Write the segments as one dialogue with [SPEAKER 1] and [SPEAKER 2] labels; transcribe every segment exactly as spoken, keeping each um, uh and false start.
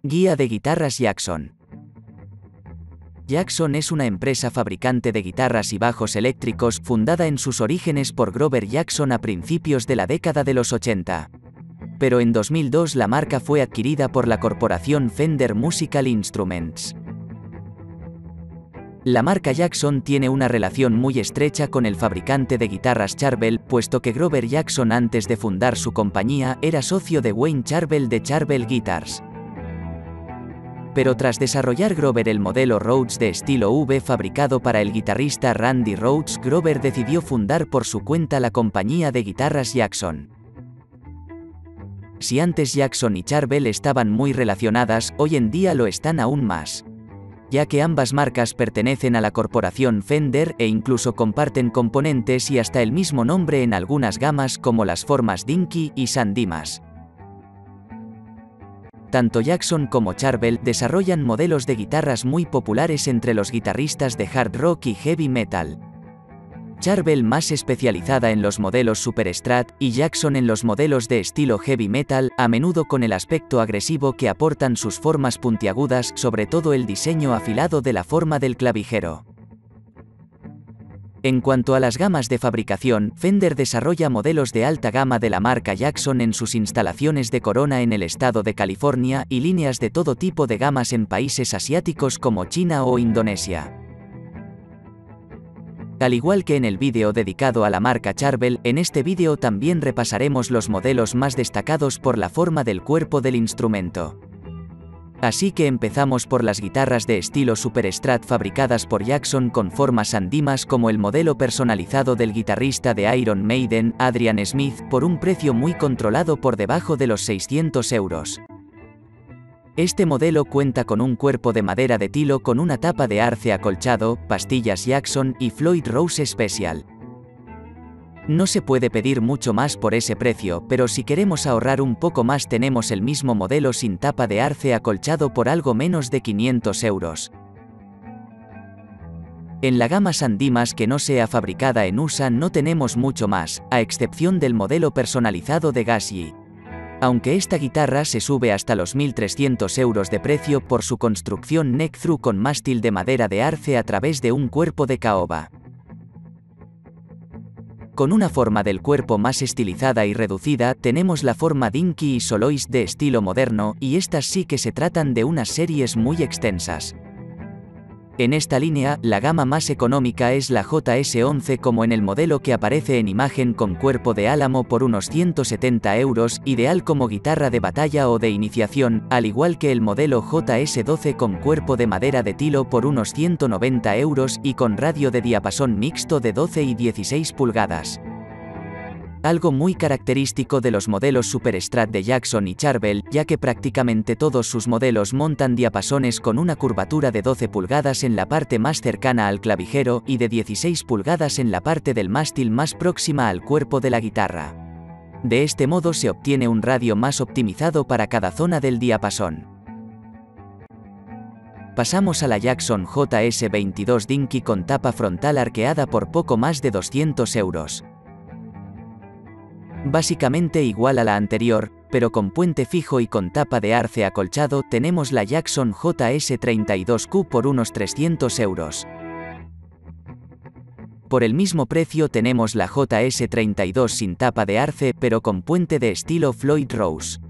[SPEAKER 1] Guía de guitarras Jackson. Jackson es una empresa fabricante de guitarras y bajos eléctricos fundada en sus orígenes por Grover Jackson a principios de la década de los ochenta. Pero en dos mil dos la marca fue adquirida por la corporación Fender Musical Instruments. La marca Jackson tiene una relación muy estrecha con el fabricante de guitarras Charvel, puesto que Grover Jackson antes de fundar su compañía era socio de Wayne Charvel de Charvel Guitars. Pero tras desarrollar Grover el modelo Rhodes de estilo V fabricado para el guitarrista Randy Rhoads, Grover decidió fundar por su cuenta la compañía de guitarras Jackson. Si antes Jackson y Charvel estaban muy relacionadas, hoy en día lo están aún más, ya que ambas marcas pertenecen a la corporación Fender e incluso comparten componentes y hasta el mismo nombre en algunas gamas como las formas Dinky y San Dimas. Tanto Jackson como Charvel desarrollan modelos de guitarras muy populares entre los guitarristas de hard rock y heavy metal. Charvel más especializada en los modelos Super Strat y Jackson en los modelos de estilo heavy metal, a menudo con el aspecto agresivo que aportan sus formas puntiagudas, sobre todo el diseño afilado de la forma del clavijero. En cuanto a las gamas de fabricación, Fender desarrolla modelos de alta gama de la marca Jackson en sus instalaciones de Corona en el estado de California y líneas de todo tipo de gamas en países asiáticos como China o Indonesia. Al igual que en el vídeo dedicado a la marca Charvel, en este vídeo también repasaremos los modelos más destacados por la forma del cuerpo del instrumento. Así que empezamos por las guitarras de estilo Super Strat fabricadas por Jackson con formas San Dimas, como el modelo personalizado del guitarrista de Iron Maiden, Adrian Smith, por un precio muy controlado por debajo de los seiscientos euros. Este modelo cuenta con un cuerpo de madera de tilo con una tapa de arce acolchado, pastillas Jackson y Floyd Rose Special. No se puede pedir mucho más por ese precio, pero si queremos ahorrar un poco más tenemos el mismo modelo sin tapa de arce acolchado por algo menos de quinientos euros. En la gama San Dimas que no sea fabricada en U S A no tenemos mucho más, a excepción del modelo personalizado de Gassi. Aunque esta guitarra se sube hasta los mil trescientos euros de precio por su construcción neck-through con mástil de madera de arce a través de un cuerpo de caoba. Con una forma del cuerpo más estilizada y reducida, tenemos la forma Dinky y Soloist de estilo moderno, y estas sí que se tratan de unas series muy extensas. En esta línea, la gama más económica es la J S once como en el modelo que aparece en imagen con cuerpo de álamo por unos ciento setenta euros, ideal como guitarra de batalla o de iniciación, al igual que el modelo J S doce con cuerpo de madera de tilo por unos ciento noventa euros y con radio de diapasón mixto de doce y dieciséis pulgadas. Algo muy característico de los modelos Super Strat de Jackson y Charvel, ya que prácticamente todos sus modelos montan diapasones con una curvatura de doce pulgadas en la parte más cercana al clavijero y de dieciséis pulgadas en la parte del mástil más próxima al cuerpo de la guitarra. De este modo se obtiene un radio más optimizado para cada zona del diapasón. Pasamos a la Jackson J S veintidós Dinky con tapa frontal arqueada por poco más de doscientos euros. Básicamente igual a la anterior, pero con puente fijo y con tapa de arce acolchado, tenemos la Jackson J S treinta y dos Q por unos trescientos euros. Por el mismo precio tenemos la J S treinta y dos sin tapa de arce, pero con puente de estilo Floyd Rose.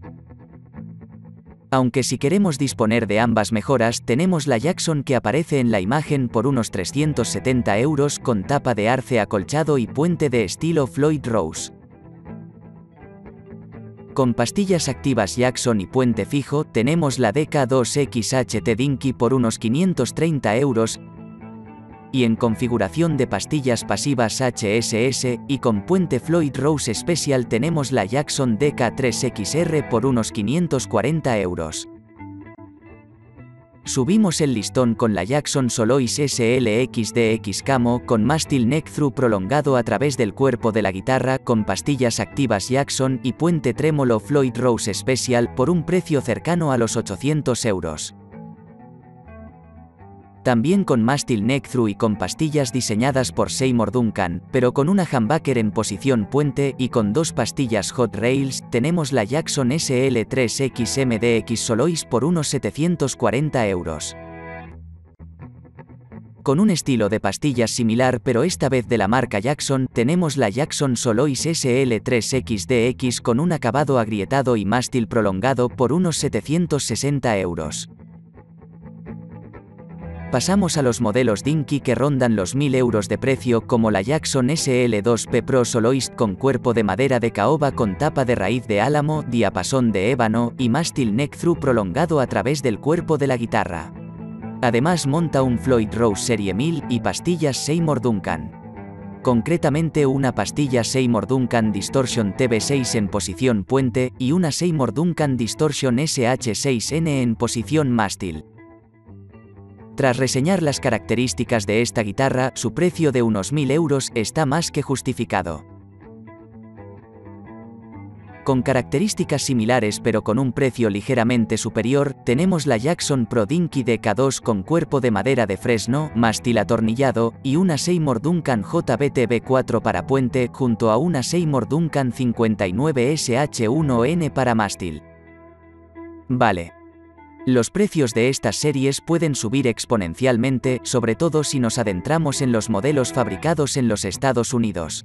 [SPEAKER 1] Aunque si queremos disponer de ambas mejoras, tenemos la Jackson que aparece en la imagen por unos trescientos setenta euros con tapa de arce acolchado y puente de estilo Floyd Rose. Con pastillas activas Jackson y puente fijo, tenemos la D K dos X H T Dinky por unos quinientos treinta euros, y en configuración de pastillas pasivas H S S y con puente Floyd Rose Special tenemos la Jackson D K tres X R por unos quinientos cuarenta euros. Subimos el listón con la Jackson Soloist S L X D X Camo con mástil neck-through prolongado a través del cuerpo de la guitarra con pastillas activas Jackson y puente trémolo Floyd Rose Special por un precio cercano a los ochocientos euros. También con mástil neck-through y con pastillas diseñadas por Seymour Duncan, pero con una humbucker en posición puente y con dos pastillas hot rails, tenemos la Jackson S L tres X M D X Soloist por unos setecientos cuarenta euros. Con un estilo de pastillas similar pero esta vez de la marca Jackson, tenemos la Jackson Soloist S L tres X D X con un acabado agrietado y mástil prolongado por unos setecientos sesenta euros. Pasamos a los modelos Dinky que rondan los mil euros de precio, como la Jackson S L dos P Pro Soloist con cuerpo de madera de caoba con tapa de raíz de álamo, diapasón de ébano y mástil neck-through prolongado a través del cuerpo de la guitarra. Además monta un Floyd Rose Serie mil y pastillas Seymour Duncan. Concretamente una pastilla Seymour Duncan Distortion T V seis en posición puente y una Seymour Duncan Distortion S H seis N en posición mástil. Tras reseñar las características de esta guitarra, su precio de unos mil euros está más que justificado. Con características similares pero con un precio ligeramente superior, tenemos la Jackson Pro Dinky D K dos con cuerpo de madera de fresno, mástil atornillado, y una Seymour Duncan J B T B cuatro para puente, junto a una Seymour Duncan cincuenta y nueve S H uno N para mástil. Vale. Los precios de estas series pueden subir exponencialmente, sobre todo si nos adentramos en los modelos fabricados en los Estados Unidos.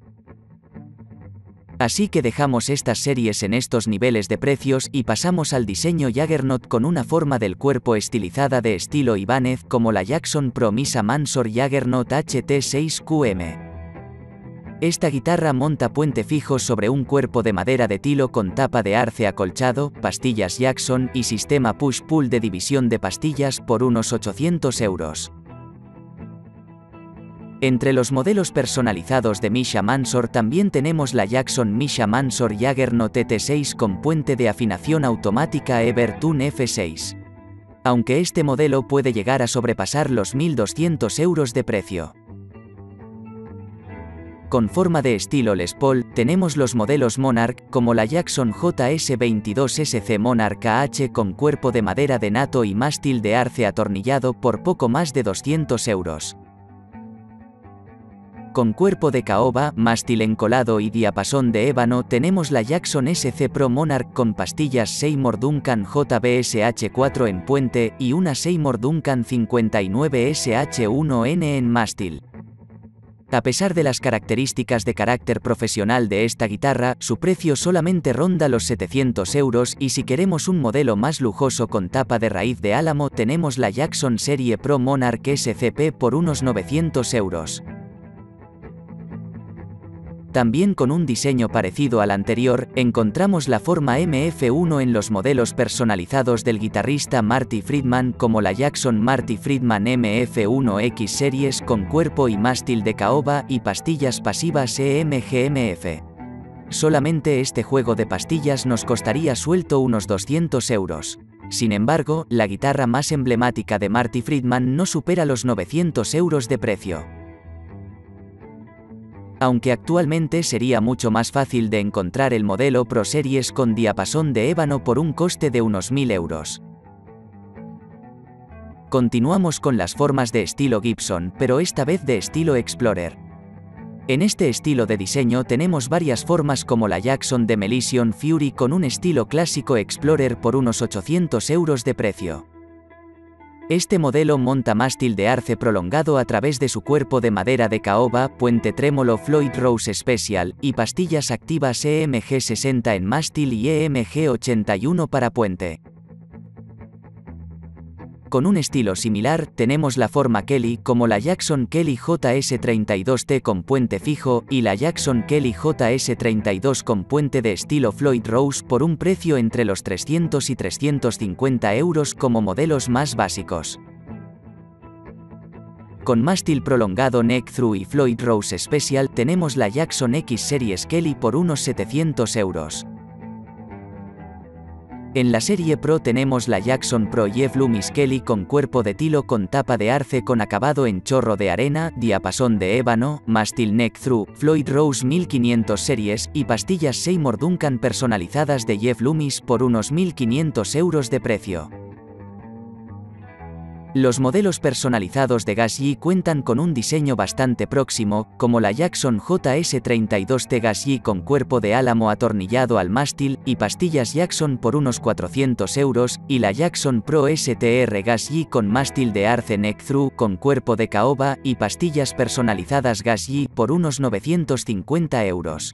[SPEAKER 1] Así que dejamos estas series en estos niveles de precios y pasamos al diseño Jaggernaut con una forma del cuerpo estilizada de estilo Ibáñez como la Jackson Pro Misha Mansour Jaggernaut H T seis Q M. Esta guitarra monta puente fijo sobre un cuerpo de madera de tilo con tapa de arce acolchado, pastillas Jackson y sistema push-pull de división de pastillas por unos ochocientos euros. Entre los modelos personalizados de Misha Mansour también tenemos la Jackson Misha Mansour Jaggernaut T T seis con puente de afinación automática Evertune F seis. Aunque este modelo puede llegar a sobrepasar los mil doscientos euros de precio. Con forma de estilo Les Paul, tenemos los modelos Monarch, como la Jackson J S veintidós S C Monarch A H con cuerpo de madera de nato y mástil de arce atornillado por poco más de doscientos euros. Con cuerpo de caoba, mástil encolado y diapasón de ébano tenemos la Jackson S C Pro Monarch con pastillas Seymour Duncan J B S H cuatro en puente y una Seymour Duncan cincuenta y nueve S H uno N en mástil. A pesar de las características de carácter profesional de esta guitarra, su precio solamente ronda los setecientos euros y si queremos un modelo más lujoso con tapa de raíz de álamo tenemos la Jackson Serie Pro Monarch S C P por unos novecientos euros. También con un diseño parecido al anterior, encontramos la forma M F uno en los modelos personalizados del guitarrista Marty Friedman como la Jackson Marty Friedman M F uno X Series con cuerpo y mástil de caoba y pastillas pasivas E M G M F. Solamente este juego de pastillas nos costaría suelto unos doscientos euros. Sin embargo, la guitarra más emblemática de Marty Friedman no supera los novecientos euros de precio. Aunque actualmente sería mucho más fácil de encontrar el modelo Pro Series con diapasón de ébano por un coste de unos mil euros. Continuamos con las formas de estilo Gibson, pero esta vez de estilo Explorer. En este estilo de diseño tenemos varias formas como la Jackson Demolition Fury con un estilo clásico Explorer por unos ochocientos euros de precio. Este modelo monta mástil de arce prolongado a través de su cuerpo de madera de caoba, puente trémolo Floyd Rose Special, y pastillas activas E M G sesenta en mástil y E M G ochenta y uno para puente. Con un estilo similar, tenemos la forma Kelly, como la Jackson Kelly J S treinta y dos T con puente fijo, y la Jackson Kelly J S treinta y dos con puente de estilo Floyd Rose por un precio entre los trescientos y trescientos cincuenta euros como modelos más básicos. Con mástil prolongado Neck-Through y Floyd Rose Special tenemos la Jackson X Series Kelly por unos setecientos euros. En la serie Pro tenemos la Jackson Pro Jeff Loomis Kelly con cuerpo de tilo con tapa de arce con acabado en chorro de arena, diapasón de ébano, mástil neck-through, Floyd Rose mil quinientos series y pastillas Seymour Duncan personalizadas de Jeff Loomis por unos mil quinientos euros de precio. Los modelos personalizados de Gas G cuentan con un diseño bastante próximo, como la Jackson J S treinta y dos T Gas G con cuerpo de álamo atornillado al mástil y pastillas Jackson por unos cuatrocientos euros, y la Jackson Pro S T R Gas G con mástil de Arce Neck Through con cuerpo de caoba y pastillas personalizadas Gas G por unos novecientos cincuenta euros.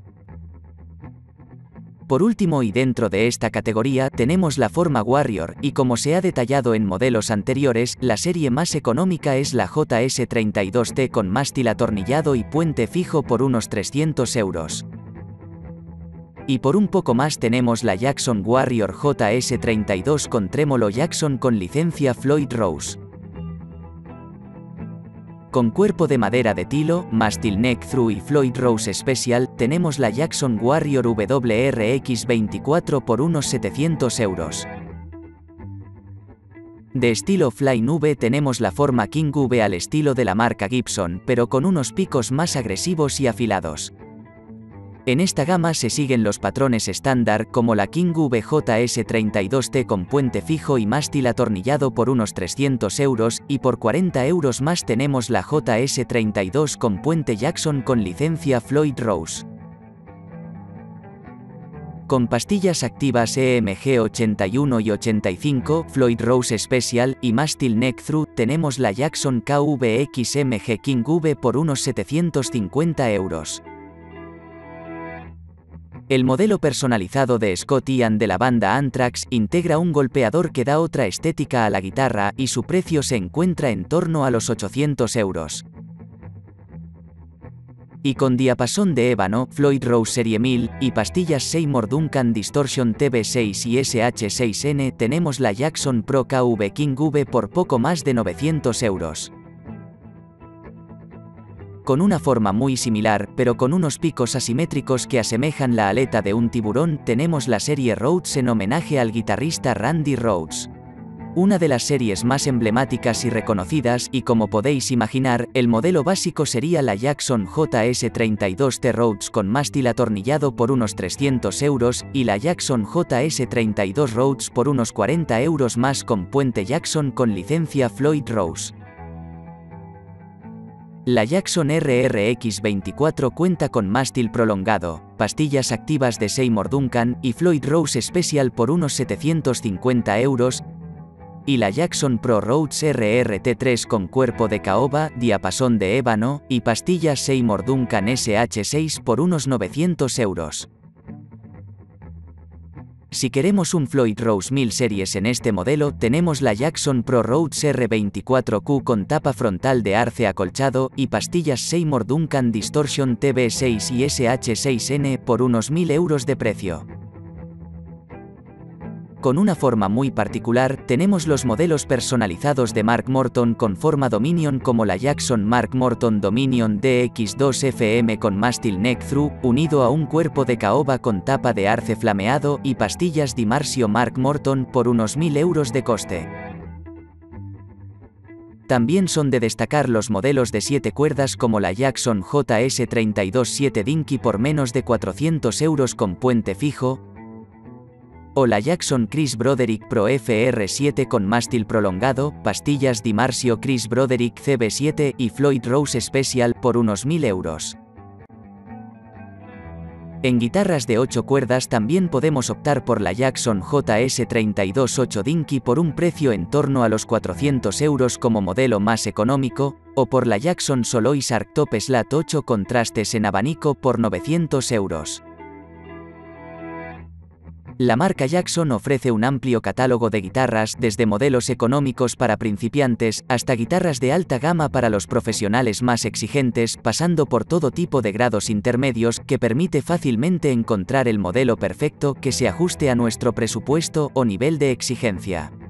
[SPEAKER 1] Por último y dentro de esta categoría tenemos la forma Warrior, y como se ha detallado en modelos anteriores, la serie más económica es la J S treinta y dos T con mástil atornillado y puente fijo por unos trescientos euros. Y por un poco más tenemos la Jackson Warrior J S treinta y dos con trémolo Jackson con licencia Floyd Rose. Con cuerpo de madera de tilo, mástil Neck Through y Floyd Rose Special, tenemos la Jackson Warrior W R X veinticuatro por unos setecientos euros. De estilo Flying V tenemos la forma King V al estilo de la marca Gibson, pero con unos picos más agresivos y afilados. En esta gama se siguen los patrones estándar como la King V J S treinta y dos T con puente fijo y mástil atornillado por unos trescientos euros, y por cuarenta euros más tenemos la J S treinta y dos con puente Jackson con licencia Floyd Rose. Con pastillas activas E M G ochenta y uno y ochenta y cinco, Floyd Rose Special y mástil Neck Through, tenemos la Jackson K V X M G King V por unos setecientos cincuenta euros. El modelo personalizado de Scott Ian de la banda Anthrax integra un golpeador que da otra estética a la guitarra y su precio se encuentra en torno a los ochocientos euros. Y con diapasón de ébano, Floyd Rose Serie mil, y pastillas Seymour Duncan Distortion T V seis y S H seis N tenemos la Jackson Pro K V King V por poco más de novecientos euros. Con una forma muy similar, pero con unos picos asimétricos que asemejan la aleta de un tiburón, tenemos la serie Rhodes en homenaje al guitarrista Randy Rhoads. Una de las series más emblemáticas y reconocidas, y como podéis imaginar, el modelo básico sería la Jackson J S treinta y dos T Rhodes con mástil atornillado por unos trescientos euros, y la Jackson J S treinta y dos Rhodes por unos cuarenta euros más con puente Jackson con licencia Floyd Rose. La Jackson R R X veinticuatro cuenta con mástil prolongado, pastillas activas de Seymour Duncan y Floyd Rose Special por unos setecientos cincuenta euros, y la Jackson Pro Rhodes R R T tres con cuerpo de caoba, diapasón de ébano y pastillas Seymour Duncan S H seis por unos novecientos euros. Si queremos un Floyd Rose mil series en este modelo, tenemos la Jackson Pro Rhodes R veinticuatro Q con tapa frontal de arce acolchado y pastillas Seymour Duncan Distortion T V seis y S H seis N por unos mil euros de precio. Con una forma muy particular, tenemos los modelos personalizados de Mark Morton con forma Dominion como la Jackson Mark Morton Dominion D X dos F M con mástil Neck Through, unido a un cuerpo de caoba con tapa de arce flameado y pastillas Dimarsio Mark Morton por unos mil euros de coste. También son de destacar los modelos de siete cuerdas como la Jackson J S treinta y dos siete Dinky por menos de cuatrocientos euros con puente fijo, o la Jackson Chris Broderick Pro F R siete con mástil prolongado, pastillas Dimarsio Chris Broderick C B siete y Floyd Rose Special por unos mil euros. En guitarras de ocho cuerdas también podemos optar por la Jackson J S treinta y dos ocho Dinky por un precio en torno a los cuatrocientos euros como modelo más económico, o por la Jackson Soloist Archtop Slat ocho contrastes en abanico por novecientos euros. La marca Jackson ofrece un amplio catálogo de guitarras, desde modelos económicos para principiantes, hasta guitarras de alta gama para los profesionales más exigentes, pasando por todo tipo de grados intermedios, que permite fácilmente encontrar el modelo perfecto que se ajuste a nuestro presupuesto o nivel de exigencia.